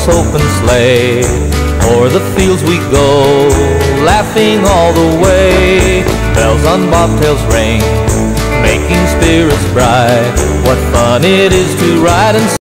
one-horse open sleigh. O'er the fields we go, laughing all the way. Bells on bobtails ring, making spirits bright. What fun it is to ride and